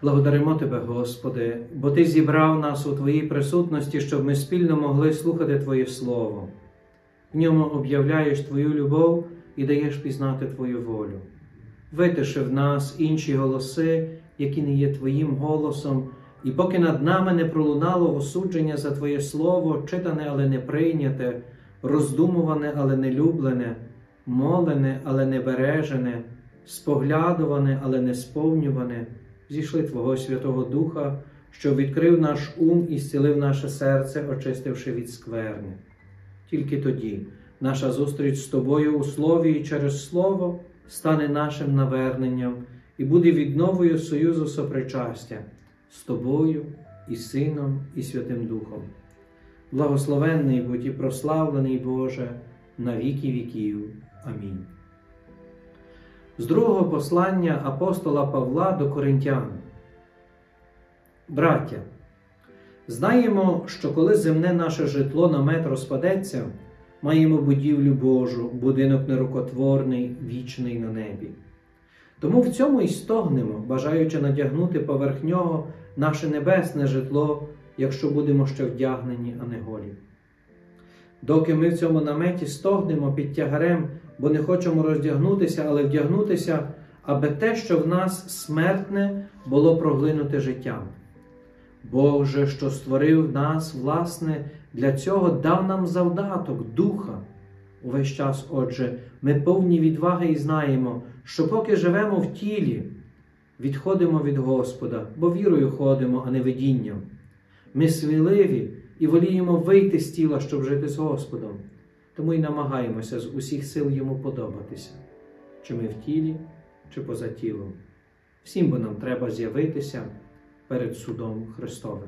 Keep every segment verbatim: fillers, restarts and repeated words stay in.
Благодаримо Тебе, Господи, бо Ти зібрав нас у Твоїй присутності, щоб ми спільно могли слухати Твоє Слово. В ньому об'являєш Твою любов і даєш пізнати Твою волю. Витиши в нас інші голоси, які не є Твоїм голосом, і поки над нами не пролунало осудження за Твоє Слово, читане, але не прийняте, роздумуване, але не люблене, молене, але не бережене, споглядуване, але не сповнюване, зійшли Твого Святого Духа, що відкрив наш ум і зцілив наше серце, очистивши від скверни. Тільки тоді наша зустріч з Тобою у Слові і через Слово стане нашим наверненням і буде відновою союзу сопричастя з Тобою і Сином і Святим Духом. Благословенний будь і прославлений Боже на віки віків. Амінь. З другого послання апостола Павла до Коринтян. Браття, знаємо, що коли земне наше житло намет розпадеться, маємо будівлю Божу, будинок нерукотворний, вічний на небі. Тому в цьому й стогнемо, бажаючи надягнути поверх нього наше небесне житло, якщо будемо ще вдягнені, а не голі. Доки ми в цьому наметі стогнемо під тягарем, бо не хочемо роздягнутися, але вдягнутися, аби те, що в нас смертне, було проглинуте життям. Бог же, що створив нас, власне, для цього дав нам завдаток, духа. Увесь час, отже, ми повні відваги і знаємо, що поки живемо в тілі, відходимо від Господа, бо вірою ходимо, а не видінням. Ми сміливі і воліємо вийти з тіла, щоб жити з Господом. Тому й намагаємося з усіх сил Йому подобатися, чи ми в тілі, чи поза тілом. Всім бо нам треба з'явитися перед судом Христовим.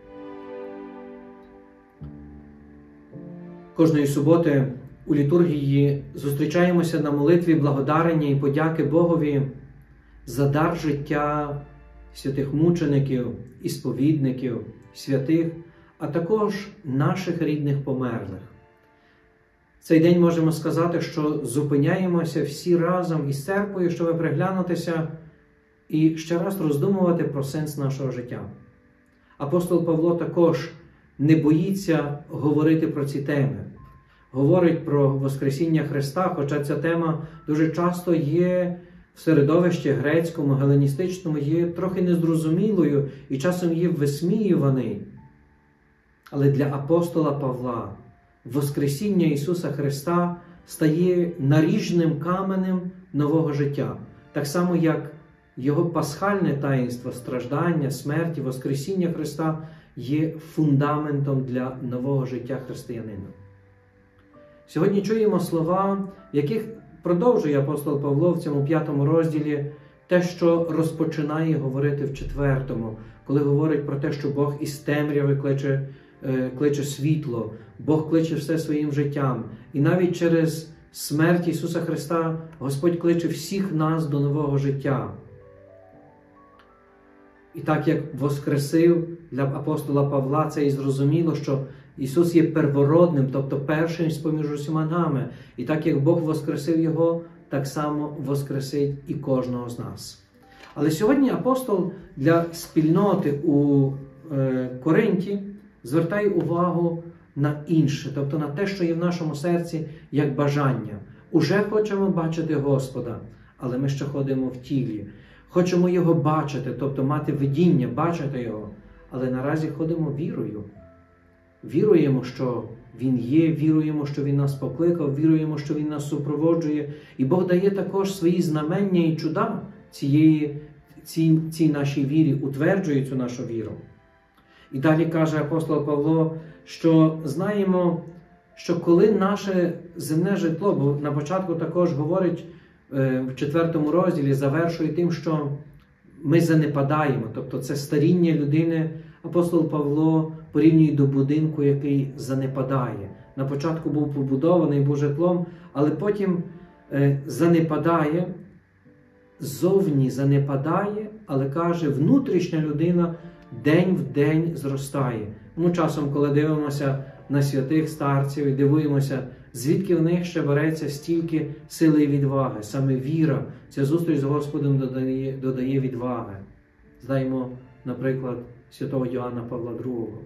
Кожної суботи у літургії зустрічаємося на молитві благодарення і подяки Богові за дар життя святих мучеників, ісповідників, святих, а також наших рідних померлих. Цей день можемо сказати, що зупиняємося всі разом із церквою, щоб приглянутися і ще раз роздумувати про сенс нашого життя. Апостол Павло також не боїться говорити про ці теми. Говорить про Воскресіння Христа, хоча ця тема дуже часто є в середовищі грецькому, геленістичному, є трохи незрозумілою і часом є висміюваний. Але для апостола Павла Воскресіння Ісуса Христа стає наріжним каменем нового життя. Так само, як Його пасхальне таїнство, страждання, смерті, Воскресіння Христа є фундаментом для нового життя християнина. Сьогодні чуємо слова, в яких продовжує апостол Павло в цьому п'ятому розділі те, що розпочинає говорити в четвертому, коли говорить про те, що Бог із темряви кличе, кличе світло, Бог кличе все своїм життям. І навіть через смерть Ісуса Христа Господь кличе всіх нас до нового життя. І так як воскресив для апостола Павла, це і зрозуміло, що Ісус є первородним, тобто першим з-поміж усіма нами. І так як Бог воскресив Його, так само воскресить і кожного з нас. Але сьогодні апостол для спільноти у е, Коринті звертає увагу на інше, тобто на те, що є в нашому серці як бажання. Уже хочемо бачити Господа, але ми ще ходимо в тілі. Хочемо Його бачити, тобто мати видіння, бачити Його, але наразі ходимо вірою. Віруємо, що Він є, віруємо, що Він нас покликав, віруємо, що Він нас супроводжує. І Бог дає також свої знамення і чуда цієї, цій, цій нашій вірі, утверджує цю нашу віру. І далі каже апостол Павло, що знаємо, що коли наше земне житло, бо на початку також говорить в четвертому розділі, завершує тим, що ми занепадаємо, тобто це старіння людини, апостол Павло порівнює до будинку, який занепадає. На початку був побудований, був житлом, але потім е, занепадає, зовні занепадає, але каже, внутрішня людина день в день зростає. Ми часом, коли дивимося на святих старців і дивуємося, звідки в них ще береться стільки сили і відваги. Саме віра, ця зустріч з Господом додає, додає відваги. Знаємо, наприклад, святого Йоанна Павла другого.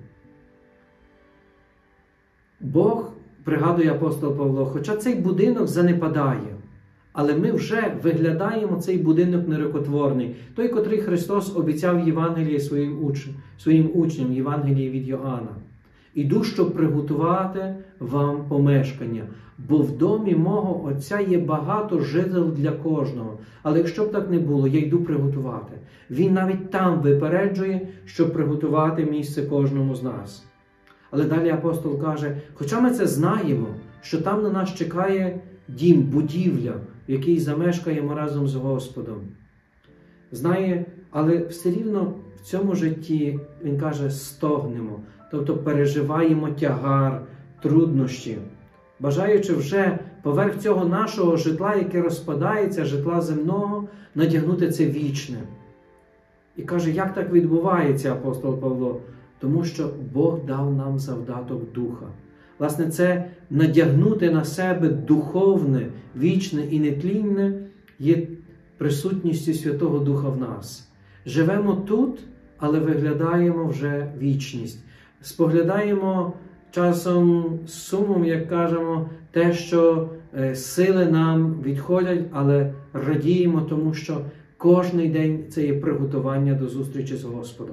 Бог, пригадує апостол Павло, хоча цей будинок занепадає, але ми вже виглядаємо цей будинок нерукотворний, той, котрий Христос обіцяв Євангелії своїм учням, своїм учням, Євангелії від Йоанна. Іду, щоб приготувати вам помешкання, бо в домі мого Отця є багато жител для кожного. Але якщо б так не було, я йду приготувати. Він навіть там випереджує, щоб приготувати місце кожному з нас. Але далі апостол каже, хоча ми це знаємо, що там на нас чекає дім, будівля, в якій замешкаємо разом з Господом. Знає, але все рівно в цьому житті, він каже, стогнемо, тобто переживаємо тягар, труднощі, бажаючи вже поверх цього нашого житла, яке розпадається, житла земного, надягнути це вічне. І каже, як так відбувається, апостол Павло? Тому що Бог дав нам завдаток Духа. Власне, це надягнути на себе духовне, вічне і нетлінне є присутністю Святого Духа в нас. Живемо тут, але виглядаємо вже вічність. Споглядаємо часом з сумом, як кажемо, те, що сили нам відходять, але радіємо тому, що кожний день це є приготування до зустрічі з Господом.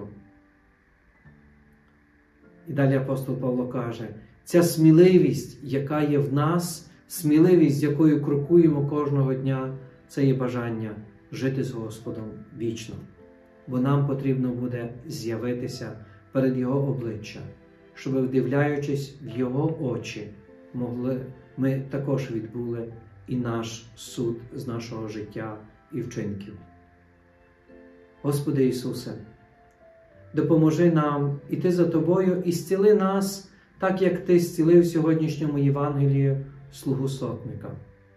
І далі апостол Павло каже, ця сміливість, яка є в нас, сміливість, з якою крокуємо кожного дня, це є бажання жити з Господом вічно. Бо нам потрібно буде з'явитися перед Його обличчя, щоб, вдивляючись в Його очі, могли ми також відбули і наш суд з нашого життя і вчинків. Господи Ісусе, допоможи нам іти за Тобою і зціли нас, так як Ти зцілив в сьогоднішньому Євангелії слугу сотника.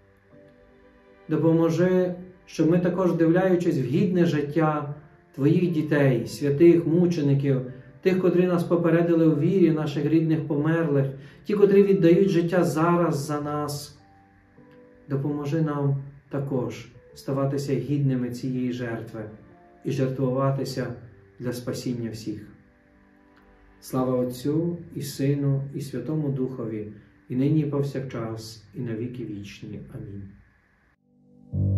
Допоможи, щоб ми також, вдивляючись в гідне життя Твоїх дітей, святих мучеників, тих, котрі нас попередили у вірі, наших рідних померлих, ті, котрі віддають життя зараз за нас, допоможи нам також ставатися гідними цієї жертви і жертвуватися для спасіння всіх. Слава Отцю і Сину, і Святому Духові, і нині і повсякчас, і на віки вічні. Амінь.